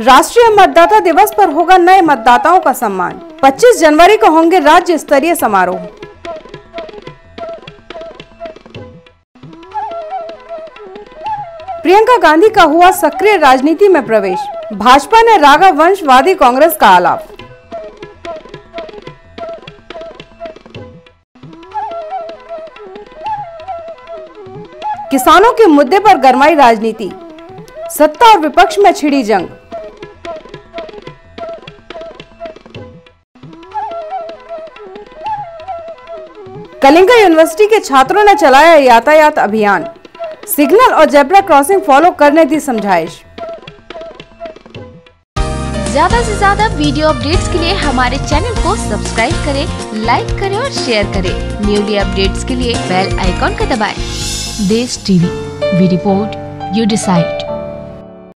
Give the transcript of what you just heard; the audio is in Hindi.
राष्ट्रीय मतदाता दिवस पर होगा नए मतदाताओं का सम्मान। 25 जनवरी को होंगे राज्य स्तरीय समारोह। प्रियंका गांधी का हुआ सक्रिय राजनीति में प्रवेश। भाजपा ने राघव वंशवादी कांग्रेस का आलाप। किसानों के मुद्दे पर गरमाई राजनीति। सत्ता और विपक्ष में छिड़ी जंग। कलिंगा यूनिवर्सिटी के छात्रों ने चलाया यातायात अभियान। सिग्नल और जेब्रा क्रॉसिंग फॉलो करने दी समझाइश। ज्यादा से ज्यादा वीडियो अपडेट्स के लिए हमारे चैनल को सब्सक्राइब करें, लाइक करें और शेयर करें। न्यूली अपडेट्स के लिए बेल आइकॉन का दबाएं। Desh TV, we report, you decide.